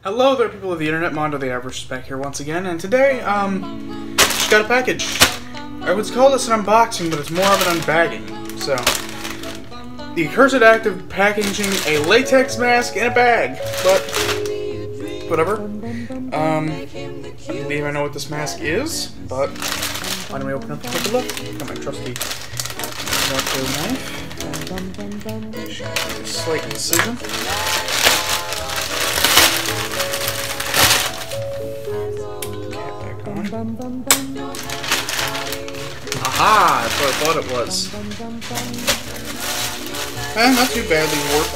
Hello there, people of the internet. Mondo the Average back here once again, and today, just got a package. I would call this an unboxing, but it's more of an unbagging. So, the accursed act of packaging a latex mask in a bag, but whatever. I believe I know what this mask is, but why don't we open up and take a look? Got my trusty Velcro knife. Slight incision. Aha! That's what I thought it was. Not too badly warped.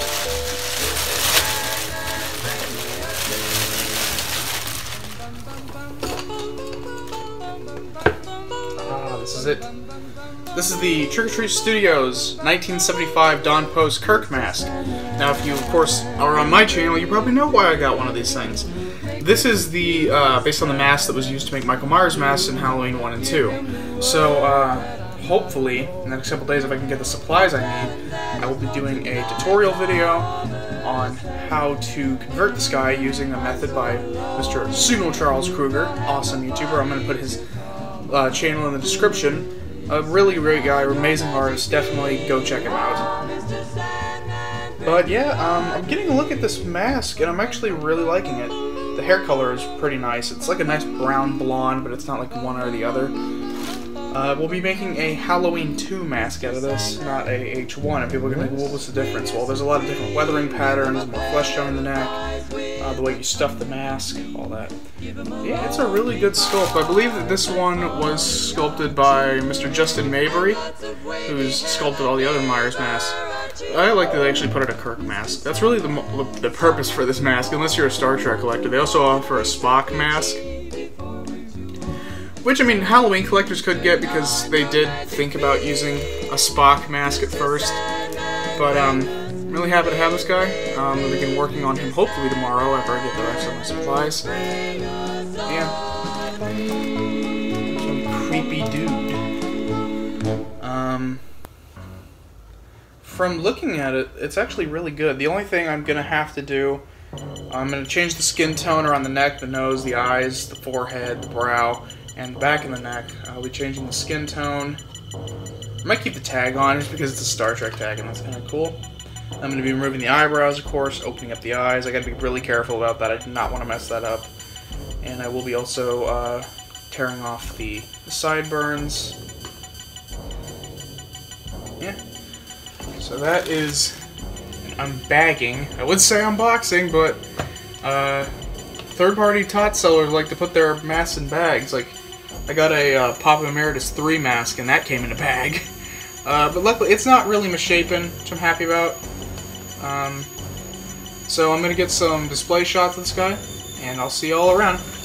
Ah, this is it. This is the Trick or Treat Studios 1975 Dawn Post Kirk mask. Now, if you, of course, are on my channel, you probably know why I got one of these things. This is the, based on the mask that was used to make Michael Myers masks in Halloween 1 and 2. So, hopefully, in the next couple days, if I can get the supplies I need, I will be doing a tutorial video on how to convert this guy using a method by Mr. Sumo Charles Kruger, awesome YouTuber. I'm going to put his channel in the description. A really great guy, amazing artist, definitely go check him out. But yeah, I'm getting a look at this mask, and I'm actually really liking it. The hair color is pretty nice. It's like a nice brown blonde, but it's not like one or the other. We'll be making a Halloween 2 mask out of this, not a H1. And people are going to be like, well, what's the difference? Well, there's a lot of different weathering patterns, more flesh tone in the neck, the way you stuff the mask, all that. Yeah, it's a really good sculpt. I believe that this one was sculpted by Mr. Justin Maybury, who's sculpted all the other Myers masks. I like that they actually put it a Kirk mask. That's really the purpose for this mask, unless you're a Star Trek collector. They also offer a Spock mask, which, I mean, Halloween collectors could get because they did think about using a Spock mask at first. But I'm really happy to have this guy. We'll begin working on him hopefully tomorrow after I get the rest of my supplies. Yeah. Some creepy dude. From looking at it, it's actually really good. The only thing I'm going to have to do, I'm going to change the skin tone around the neck, the nose, the eyes, the forehead, the brow, and the back of the neck. I'll be changing the skin tone. I might keep the tag on just because it's a Star Trek tag and that's kind of cool. I'm going to be removing the eyebrows, of course, opening up the eyes. I got to be really careful about that. I do not want to mess that up. And I will be also tearing off the sideburns. Yeah. So that is an unbagging. I would say unboxing, but third-party tot sellers like to put their masks in bags. Like, I got a Papa Emeritus 3 mask, and that came in a bag. But luckily, it's not really misshapen, which I'm happy about. So I'm going to get some display shots of this guy, and I'll see you all around.